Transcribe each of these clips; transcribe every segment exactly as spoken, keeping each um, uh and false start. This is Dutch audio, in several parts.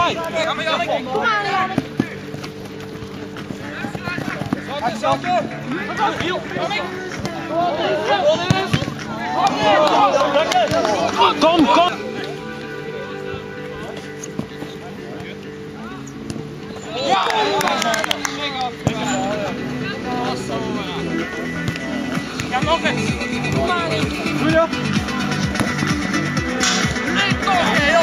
Kom maar, Jannik. Kom maar, Jannik. Kom, kom! Ja! Ja, nog eens! Kom maar in! Doe je? Nee, toch! Heel!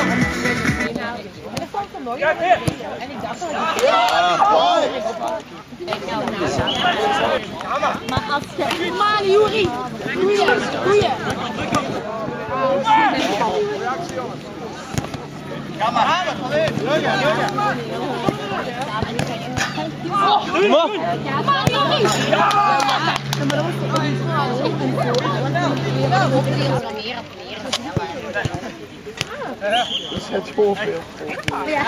Kijk weer! En ik dacht dat maar als je... Kom maar, Juri! Goeie, goeie! Ga maar halen, van in! Doe maar! Kom maar, Juri! Ja! Maar dan moet je ook niet Dat is het zoveel. Ja.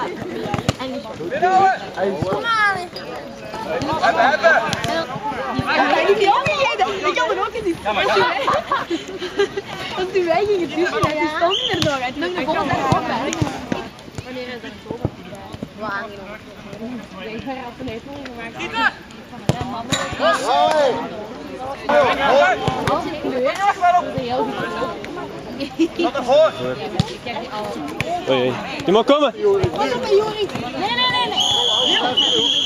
Kom maar! Hebben, hebben! Ik had er ook in die want toen wij gingen douchen, dan stond hij er nog uit. Toen de volgende dag op. Wanneer is dat zo? Wat aangenomen? Ik ga er op een heuvel gemaakt. Gieter! Als ik kleur, dat is heel goed. Wat ervoor! Ik heb die al. Oei, je mag komen! Pas op, Juri! Nee, nee, nee, nee!